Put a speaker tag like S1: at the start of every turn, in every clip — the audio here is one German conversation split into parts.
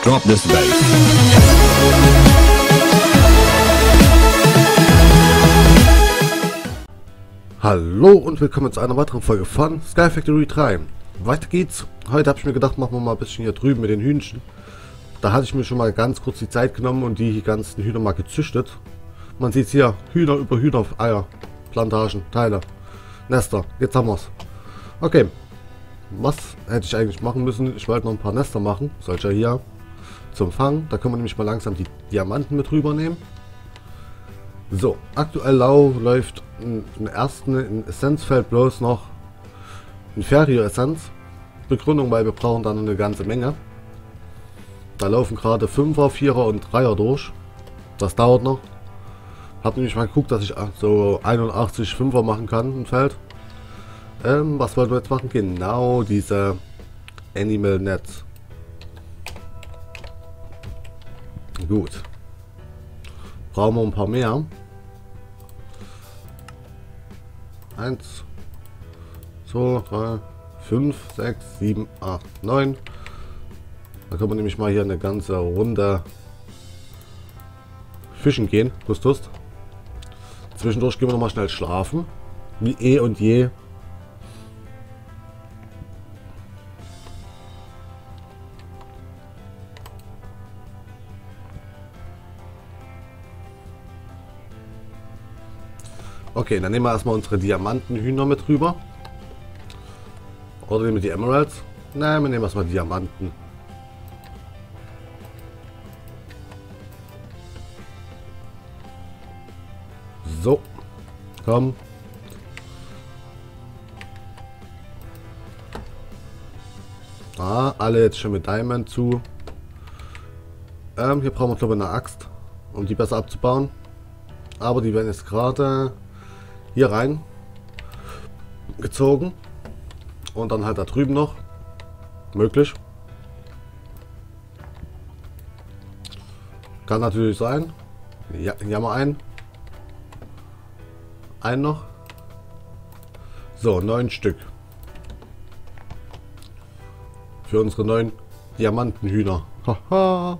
S1: Drop this bass.
S2: Hallo und willkommen zu einer weiteren Folge von Sky Factory 3. Weiter geht's. Heute habe ich mir gedacht, machen wir mal ein bisschen hier drüben mit den Hühnchen. Da hatte ich mir schon mal ganz kurz die Zeit genommen und die ganzen Hühner mal gezüchtet. Man sieht hier, Hühner über Hühner, Eier, Plantagen, Teile, Nester. Jetzt haben wir's. Okay. Was hätte ich eigentlich machen müssen? Ich wollte noch ein paar Nester machen. Solcher hier. Zum Fangen. Da können wir nämlich mal langsam die Diamanten mit rübernehmen. So, aktuell läuft im ersten Essenzfeld bloß noch ein Ferio-Essenz. Begründung, weil wir brauchen dann eine ganze Menge. Da laufen gerade 5er, 4er und 3er durch. Das dauert noch. Hab nämlich mal geguckt, dass ich so 81 5er machen kann im Feld. Was wollten wir jetzt machen? Genau diese Animal Nets. Gut. Brauchen wir ein paar mehr. 1, 2, 3, 5, 6, 7, 8, 9. Da können wir nämlich mal hier eine ganze Runde fischen gehen. Lust. Zwischendurch gehen wir noch mal schnell schlafen. Wie eh und je. Okay, dann nehmen wir erstmal unsere Diamantenhühner mit rüber. Oder nehmen wir die Emeralds? Nein, wir nehmen erstmal Diamanten. So. Komm. Alle jetzt schon mit Diamond zu. Hier brauchen wir glaube ich eine Axt, um die besser abzubauen. Aber die werden jetzt gerade hier rein gezogen und dann halt da drüben noch möglich. Kann natürlich sein. Ja, hier haben wir einen noch. So, 9 Stück für unsere 9 Diamantenhühner. Haha.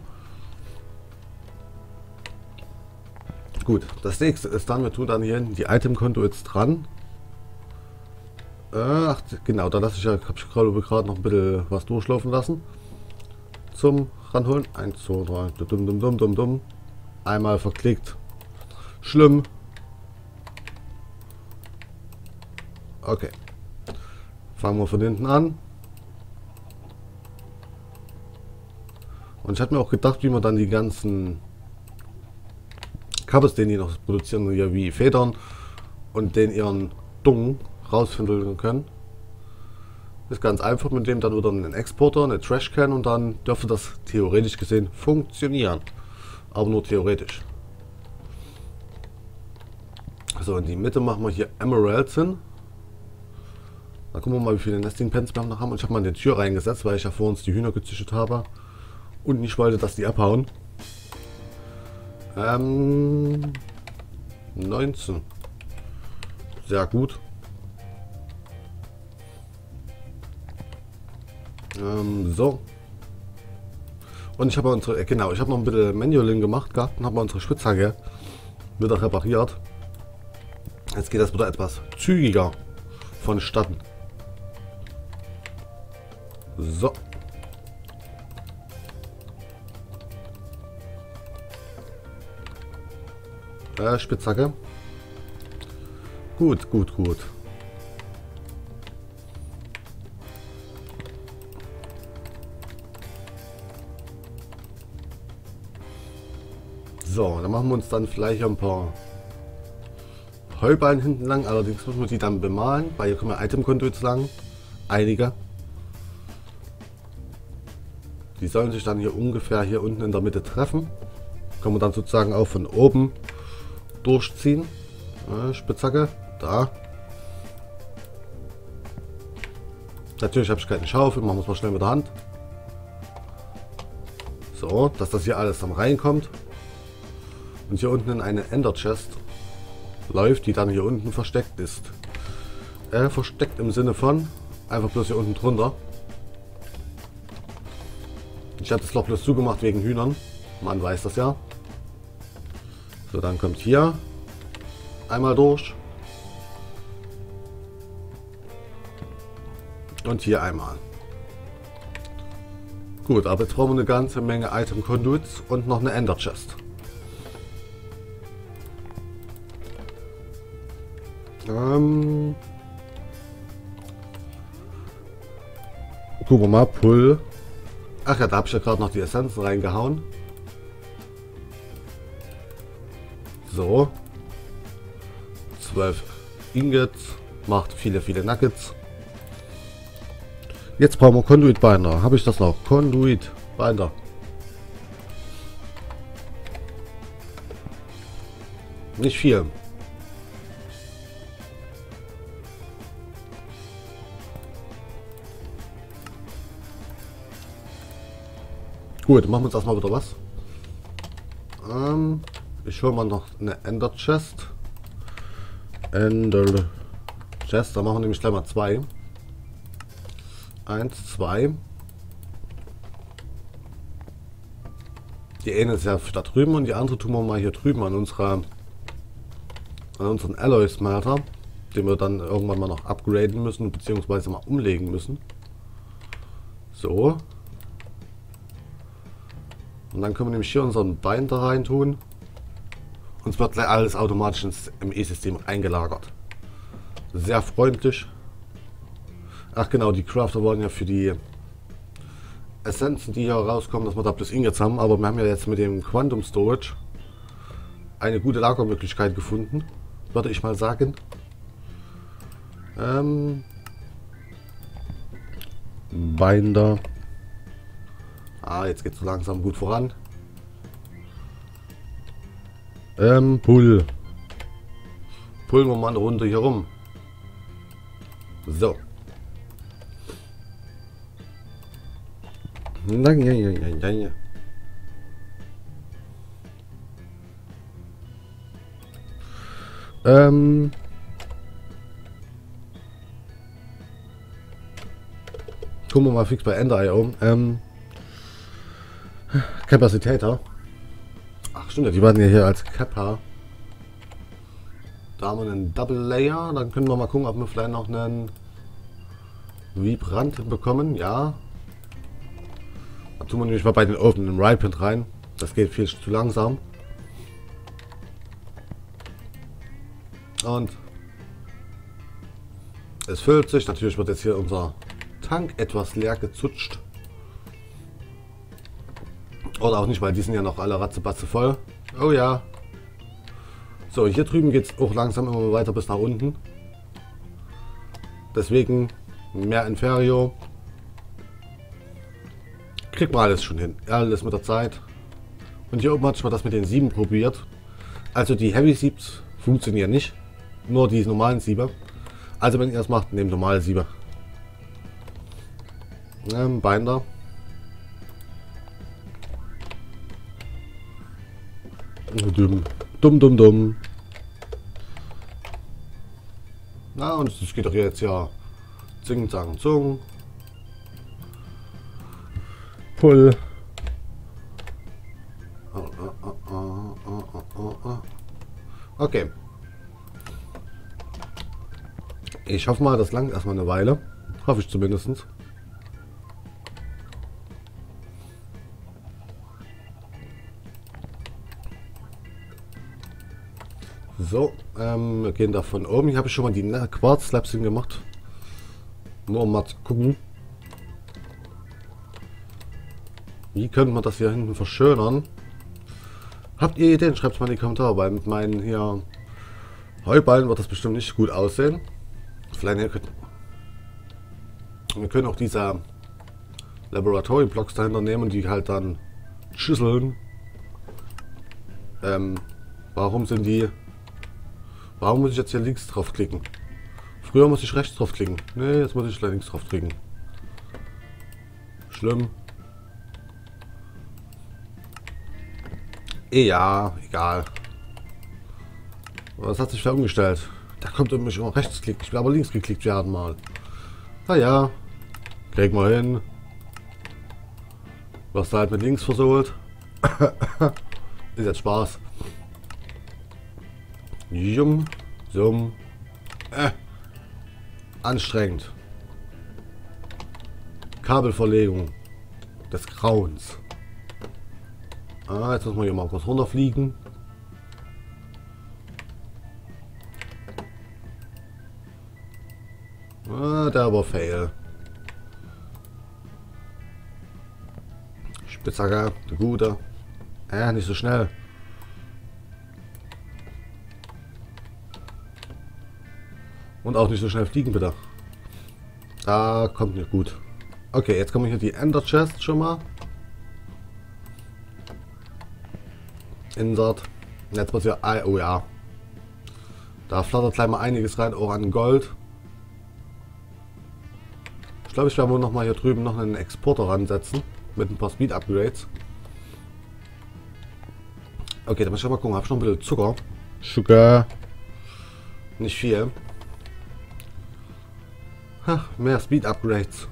S2: Gut, das nächste ist dann, wir tun dann hier die Itemkonto jetzt dran. Ach, genau, da lasse ich ja, habe ich gerade noch ein bisschen was durchlaufen lassen. Zum ranholen. 1, 2, 3. Dumm. Einmal verklickt. Schlimm. Okay. Fangen wir von hinten an. Und ich hatte mir auch gedacht, wie man dann die ganzen Kabels, den die noch produzieren, ja wie Federn und den ihren Dung rausfinden können. Ist ganz einfach, mit dem dann wieder einen Exporter, eine Trashcan und dann dürfte das theoretisch gesehen funktionieren. Aber nur theoretisch. So, in die Mitte machen wir hier Emeralds hin. Da gucken wir mal, wie viele Nesting Pens wir noch haben. Und ich habe mal in die Tür reingesetzt, weil ich ja vor uns die Hühner gezüchtet habe und nicht wollte, dass die abhauen. 19. Sehr gut. So. Und ich habe unsere, genau, ich habe noch ein bisschen Manualing gemacht gehabt und habe unsere Spitzhacke wieder repariert. Jetzt geht das wieder etwas zügiger vonstatten. So. Spitzhacke. Gut. So, dann machen wir uns dann vielleicht ein paar Heuballen hinten lang. Allerdings müssen wir die dann bemalen, weil hier kommen wir Itemkonto jetzt lang. Einige. Die sollen sich dann hier ungefähr hier unten in der Mitte treffen. Können wir dann sozusagen auch von oben durchziehen. Spitzhacke, da. Natürlich habe ich keine Schaufel, machen wir es mal schnell mit der Hand. So, dass das hier alles dann reinkommt. Und hier unten in eine Ender Chest läuft, die dann hier unten versteckt ist. Versteckt im Sinne von einfach bloß hier unten drunter. Ich habe das Loch bloß zugemacht wegen Hühnern. Man weiß das ja. So, dann kommt hier einmal durch. Und hier einmal. Gut, aber jetzt brauchen wir eine ganze Menge Item Conduits und noch eine Ender Chest. Gucken wir mal, Pull. Ach ja, da habe ich ja gerade noch die Essenzen reingehauen. So. 12 Ingots. Macht viele Nuggets. Jetzt brauchen wir Conduit Binder. Habe ich das noch? Conduit Binder. Nicht viel. Gut, machen wir uns erstmal wieder was. Ich hole mal noch eine Ender Chest. Ender Chest, da machen wir nämlich gleich mal 2. 1, 2. Die eine ist ja da drüben und die andere tun wir mal hier drüben an unseren Alloy Smelter, den wir dann irgendwann mal noch upgraden müssen, beziehungsweise mal umlegen müssen. So. Und dann können wir nämlich hier unseren Binder rein tun. Und es wird gleich alles automatisch ins ME-System eingelagert. Sehr freundlich. Ach genau, die Crafter wollen ja für die Essenzen, die hier rauskommen, dass wir da plus Ingots haben. Aber wir haben ja jetzt mit dem Quantum Storage eine gute Lagermöglichkeit gefunden, würde ich mal sagen. Binder. Jetzt geht es so langsam gut voran. Pull. Pullen wir mal eine Runde hier rum. So. Ja. Gucken wir mal fix bei Ender.io. Capacitor. Ach stimmt, ja, die waren ja hier als Kappa. Da haben wir einen Double Layer. Dann können wir mal gucken, ob wir vielleicht noch einen Vibrant bekommen. Ja. Da tun wir nämlich mal bei den Ofen einen Ripen rein. Das geht viel zu langsam. Und es füllt sich. Natürlich wird jetzt hier unser Tank etwas leer gezutscht. Oder auch nicht, weil die sind ja noch alle ratzebatze voll. Oh ja. So, hier drüben geht es auch langsam immer weiter bis nach unten. Deswegen mehr Inferio. Kriegt man alles schon hin. Alles mit der Zeit. Und hier oben hatte ich mal das mit den Sieben probiert. Also die Heavy Siebs funktionieren nicht. Nur die normalen Siebe. Also wenn ihr es macht, nehmt normale Siebe. Binder. Dumm. Na, und es geht doch jetzt ja Zing, Zang, Zung. Pull. Okay. Ich hoffe mal, das langt erstmal eine Weile. Hoffe ich zumindest. So, wir gehen da von oben. Hier habe ich schon mal die Quarz-Slabs hingemacht. Nur um mal zu gucken. Wie könnte man das hier hinten verschönern? Habt ihr Ideen? Schreibt es mal in die Kommentare, weil mit meinen hier Heuballen wird das bestimmt nicht gut aussehen. Vielleicht wir können auch diese Laboratory Blocks dahinter nehmen und die halt dann schüsseln. Warum muss ich jetzt hier links draufklicken? Früher muss ich rechts draufklicken. Ne, jetzt muss ich links draufklicken. Schlimm. Ja, egal. Was hat sich da umgestellt? Da kommt irgendwie schon rechtsklick. Ich will aber links geklickt werden mal. Naja. Kriegen wir hin. Du hast halt mit links versohlt. Ist jetzt Spaß. Jum, summ. Anstrengend. Kabelverlegung des Grauens. Jetzt müssen wir hier mal kurz runterfliegen. Der aber fail. Spitzhacke, der Gute. Nicht so schnell. Und auch nicht so schnell fliegen, bitte. Da kommt nicht gut. Okay, jetzt kommen hier die Ender Chest schon mal. Insert. Jetzt wird hier. Oh ja. Da flattert gleich mal einiges rein, auch an Gold. Ich glaube, ich werde wohl noch mal hier drüben noch einen Exporter ransetzen. Mit ein paar Speed Upgrades. Okay, dann muss ich mal gucken. Habe ich noch ein bisschen Zucker? Sugar. Nicht viel. Ha, mehr Speed Upgrades.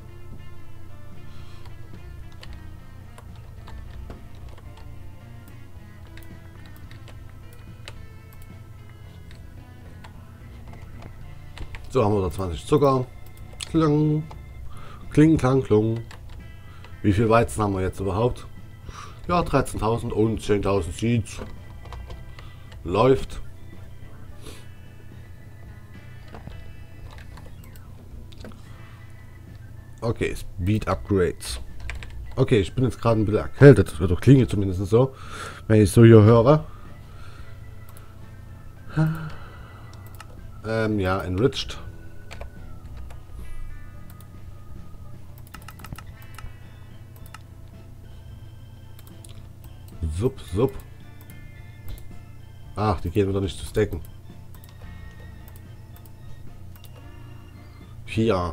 S2: So, haben wir da 20 Zucker. Klang. Kling, klang, klung. Wie viel Weizen haben wir jetzt überhaupt? Ja, 13.000 und 10.000 Seeds. Läuft. Okay, Speed Upgrades. Okay, ich bin jetzt gerade ein bisschen erkältet. Oder klinge zumindest so, wenn ich so hier höre. Ja, enriched. Sub. Ach, die gehen wieder nicht zu stacken. 4.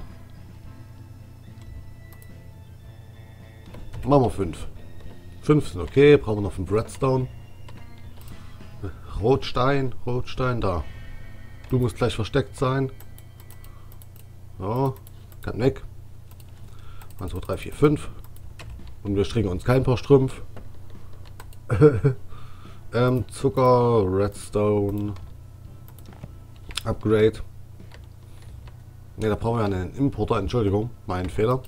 S2: Machen wir 5. 5 sind okay, brauchen wir noch 5 Redstone. Rotstein da. Du musst gleich versteckt sein. So, kann weg. 1, 2, 3, 4, 5. Und wir stricken uns kein paar Strümpf. Zucker, Redstone, Upgrade. Ne, da brauchen wir einen Importer, Entschuldigung, mein Fehler.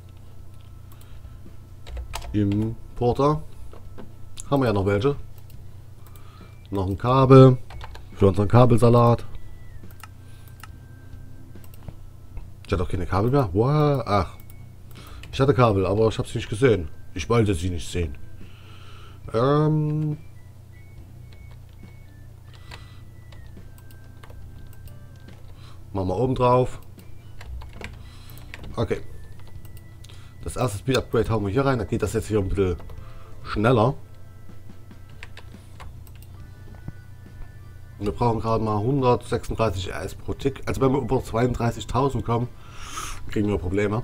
S2: Importer. Haben wir ja noch welche. Noch ein Kabel für unseren Kabelsalat. Ich hatte auch keine Kabel mehr. Wow. Ach, ich hatte Kabel, aber ich habe sie nicht gesehen. Ich wollte sie nicht sehen. Machen wir oben drauf. Okay. Das erste Speed Upgrade haben wir hier rein. Da geht das jetzt hier ein bisschen schneller. Und wir brauchen gerade mal 136 RS pro Tick. Also wenn wir über 32.000 kommen, kriegen wir Probleme.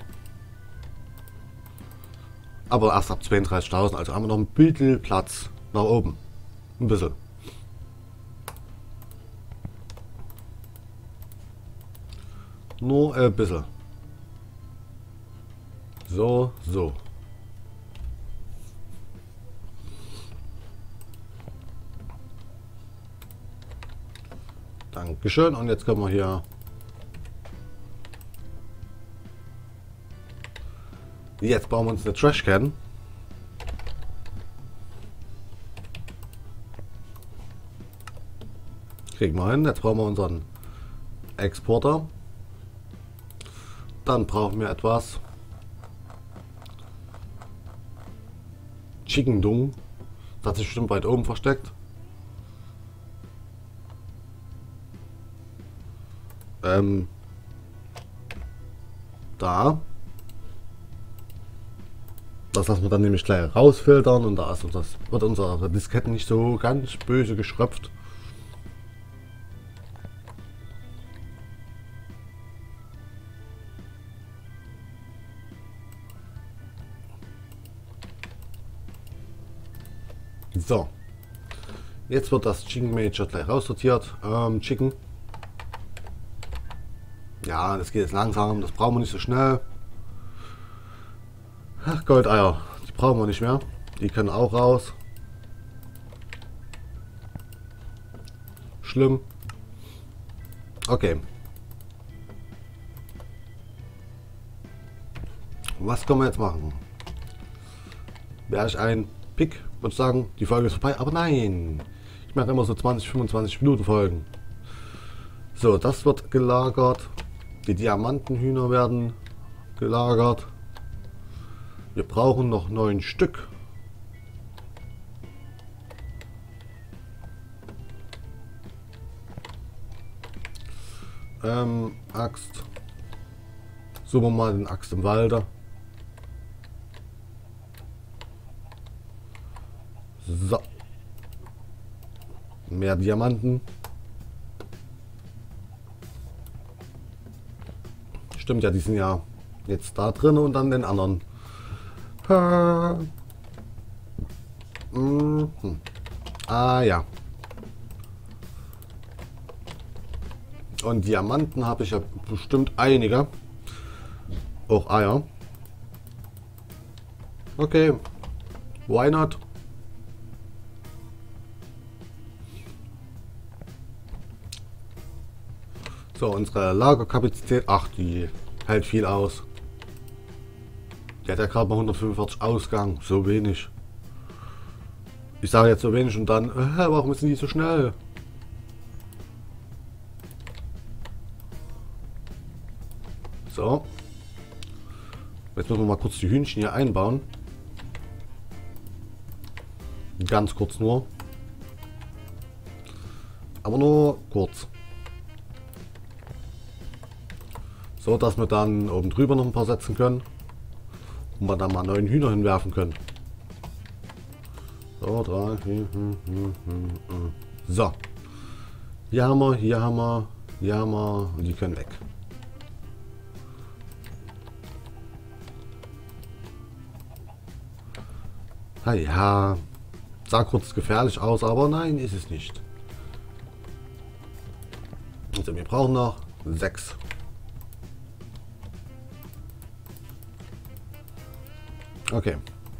S2: Aber erst ab 32.000. Also haben wir noch ein bisschen Platz nach oben. Ein bisschen. Nur ein bisschen. So. Dankeschön. Und jetzt können wir hier jetzt bauen wir uns eine Trashcan. Kriegen wir hin. Jetzt brauchen wir unseren Exporter. Dann brauchen wir etwas Chicken Dung. Das hat sich bestimmt weit oben versteckt. Da. Das lassen wir dann nämlich gleich rausfiltern und da ist das, wird unsere Disketten nicht so ganz böse geschröpft. So. Jetzt wird das Chicken Major gleich raussortiert. Chicken. Ja, das geht jetzt langsam, das brauchen wir nicht so schnell. Ach, Goldeier, die brauchen wir nicht mehr. Die können auch raus. Schlimm. Okay. Was können wir jetzt machen? Wäre ich ein Pick, würde ich sagen, die Folge ist vorbei. Aber nein. Ich mache immer so 20, 25 Minuten Folgen. So, das wird gelagert. Die Diamantenhühner werden gelagert. Wir brauchen noch 9 Stück. Axt. Suchen wir mal den Axt im Walde. So. Mehr Diamanten. Stimmt ja, die sind ja jetzt da drin und dann den anderen. Ah ja. Und Diamanten habe ich ja bestimmt einige. Auch Eier. Okay. Why not? So, unsere Lagerkapazität. Ach, die hält viel aus. Die hat ja gerade mal 145 Ausgang. So wenig. Ich sage jetzt so wenig und dann, warum sind die so schnell? So. Jetzt müssen wir mal kurz die Hühnchen hier einbauen. Ganz kurz nur. Aber nur kurz. So, dass wir dann oben drüber noch ein paar setzen können. Und wir dann mal 9 Hühner hinwerfen können. So, 3, 4, So. Hier haben wir, hier haben wir, hier haben wir. Und die können weg. Ja, sah kurz gefährlich aus, aber nein, ist es nicht. Also wir brauchen noch 6. Okay.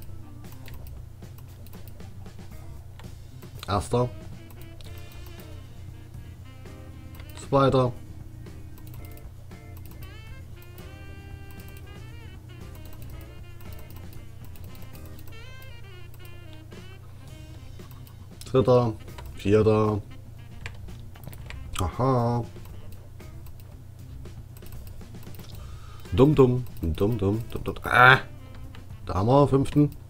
S2: Erster. Zweiter. Dritter, vierter. Aha. Dumm, dumm, dumm, dumm, dumm, dumm. Da haben wir 5.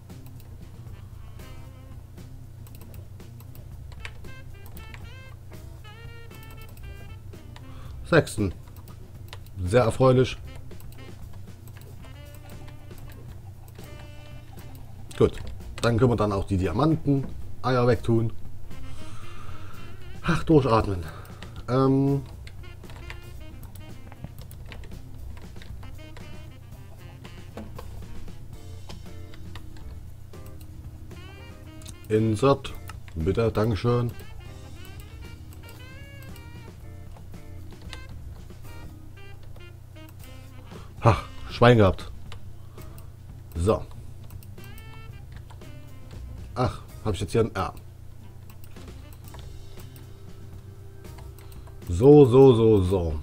S2: Sechsten. Sehr erfreulich. Gut. Dann können wir dann auch die Diamanten Eier wegtun. Ach, durchatmen. Insert. Bitte, Dankeschön. Ach, Schwein gehabt. So. Ach, habe ich jetzt hier ein R. So.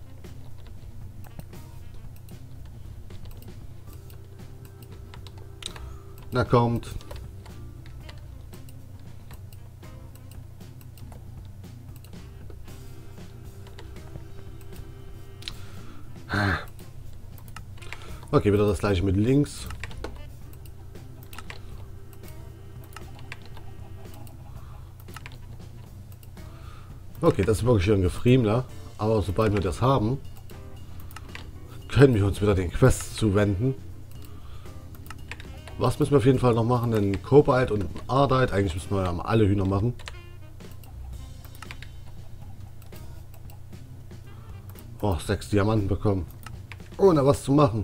S2: Na kommt. Okay, wieder das gleiche mit links. Okay, das ist wirklich ein Gefriemler. Aber sobald wir das haben, können wir uns wieder den Quests zuwenden. Was müssen wir auf jeden Fall noch machen? Ein Cobalt und ein Ardite. Eigentlich müssen wir ja mal alle Hühner machen. Oh, 6 Diamanten bekommen. Ohne was zu machen.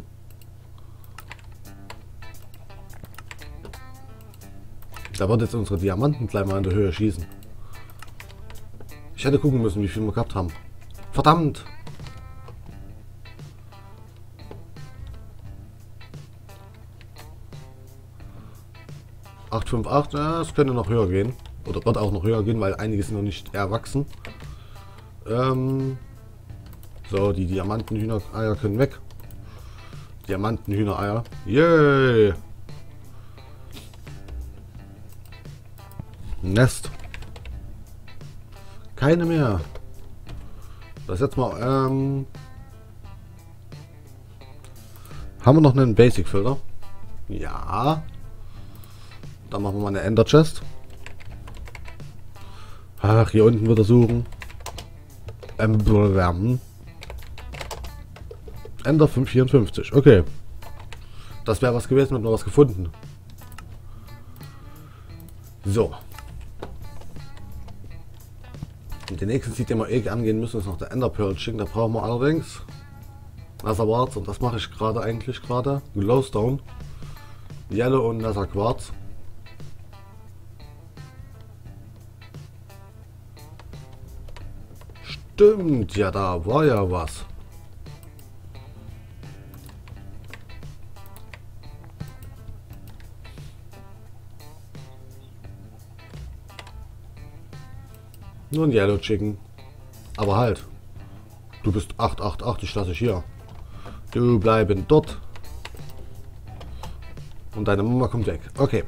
S2: Da wird jetzt unsere Diamanten gleich mal in der Höhe schießen. Ich hätte gucken müssen, wie viel wir gehabt haben. Verdammt! 858, ja, es könnte noch höher gehen. Oder wird auch noch höher gehen, weil einige sind noch nicht erwachsen. So, die Diamantenhühnereier können weg. Diamantenhühnereier. Yay! Nest. Keine mehr. Das jetzt mal, haben wir noch einen Basic Filter? Ja. Dann machen wir mal eine Ender Chest. Ach, hier unten wird er suchen. Ender 554. Okay. Das wäre was gewesen, wenn wir was gefunden. So. Und den nächsten Seed, den wir eh angehen müssen, ist noch der Ender Pearl Chicken. Da brauchen wir allerdings Nether Quartz, und das mache ich gerade eigentlich gerade. Glowstone, Yellow und Nether Quartz. Stimmt, ja, da war ja was. Nur ein Yellow Chicken. Aber halt. Du bist 888, ich lasse dich hier. Du bleiben dort. Und deine Mama kommt weg. Okay.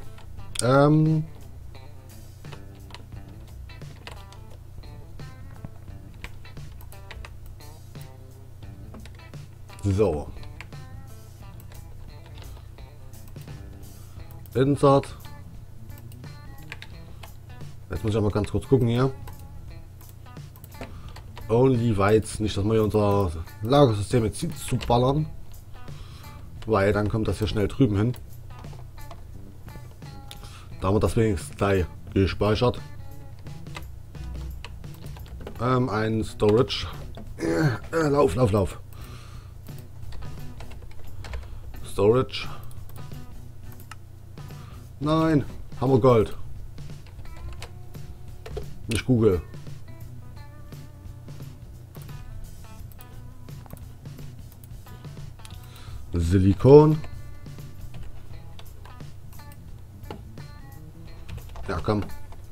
S2: So. Insert. Jetzt muss ich aber ganz kurz gucken hier. Only Weiz, nicht, dass wir hier unser Lagersystem jetzt zu ballern. Weil dann kommt das hier schnell drüben hin. Da haben wir das wenigstens gleich gespeichert. Ein Storage. Lauf. Storage. Nein, haben wir Gold. Nicht Google. Silikon. Ja, komm.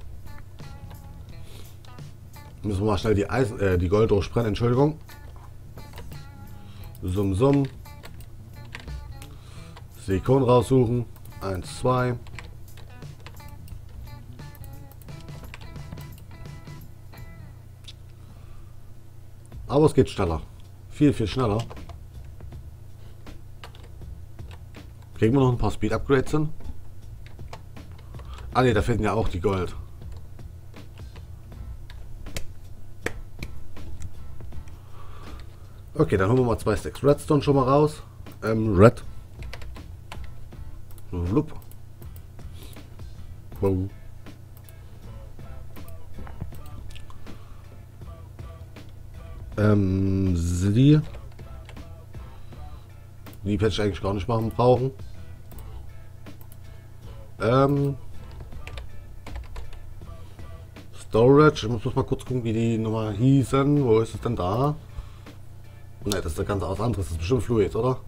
S2: Müssen wir mal schnell die Gold durchbrennen, Entschuldigung. Summ. Silikon raussuchen. 1, 2. Aber es geht schneller. Viel schneller. Kriegen wir noch ein paar Speed Upgrades hin? Ah ne, da fehlen ja auch die Gold. Okay, dann holen wir mal 2 Stacks Redstone schon mal raus. Red. Flup. Wow. Die hätte ich eigentlich gar nicht machen brauchen. Storage, ich muss mal kurz gucken, wie die nochmal hießen. Wo ist es denn da? Ne, das ist ja ganz was anderes. Das ist bestimmt Fluid, oder?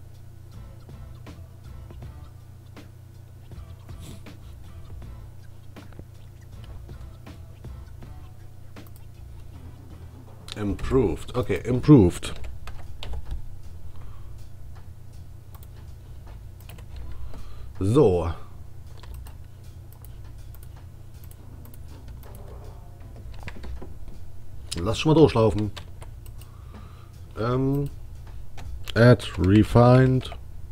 S2: Improved. Okay, improved. So. Lass schon mal durchlaufen. Add refined.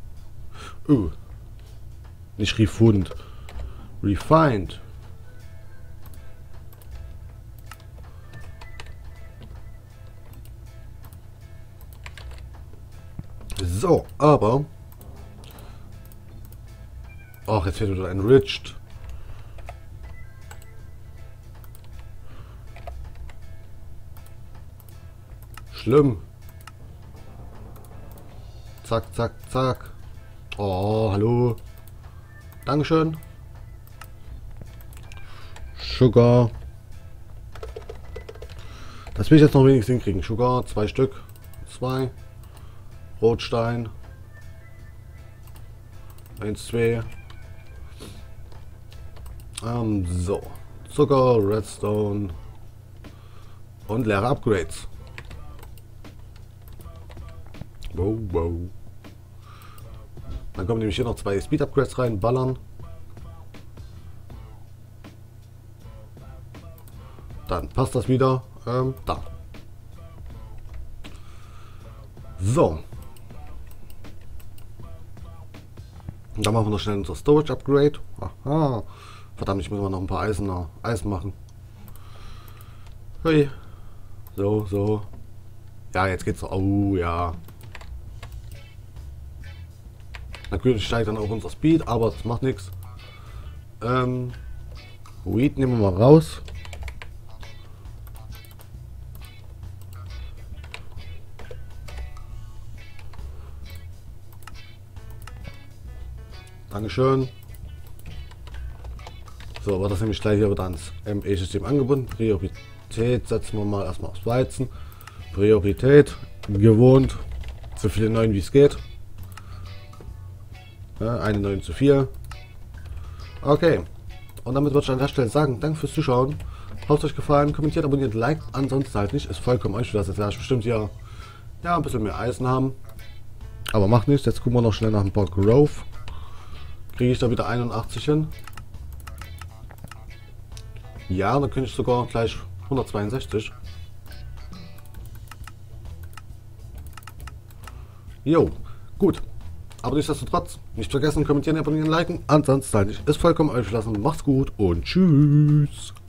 S2: Nicht refund. Refined. So, aber... Ach, jetzt wird wieder enriched. Schlimm. Zack. Oh, hallo. Dankeschön. Sugar. Das will ich jetzt noch wenigstens hinkriegen. Sugar, 2 Stück. 2. Rotstein. 1, 2. So. Zucker, Redstone und leere Upgrades. Wow, wow. Dann kommen nämlich hier noch 2 Speed-Upgrades rein, ballern. Dann passt das wieder. Da. So. Und dann machen wir noch schnell unser Storage Upgrade. Aha. Verdammt, ich muss mal noch ein paar Eisen machen. Hui. So, so. Ja, jetzt geht's. Oh, ja. Natürlich steigt dann auch unser Speed, aber das macht nichts. Weed nehmen wir mal raus. Dankeschön. So, wird das nämlich gleich hier wieder ans ME-System angebunden. Priorität setzen wir mal erstmal aufs Weizen. Priorität gewohnt. So viele 9 wie es geht. Ja, eine 9 zu 4. Okay. Und damit würde ich an der Stelle sagen, danke fürs Zuschauen. Hat es euch gefallen, kommentiert, abonniert, liked. Ansonsten halt nicht. Ist vollkommen euch, dass jetzt gleich bestimmt hier ja, ein bisschen mehr Eisen haben. Aber macht nichts. Jetzt gucken wir noch schnell nach dem Port Grove. Kriege ich da wieder 81 hin? Ja, dann könnte ich sogar gleich 162. Jo, gut. Aber nichtsdestotrotz, nicht vergessen, kommentieren, abonnieren, liken. Ansonsten halt nicht. Ist vollkommen euch lassen. Macht's gut und tschüss.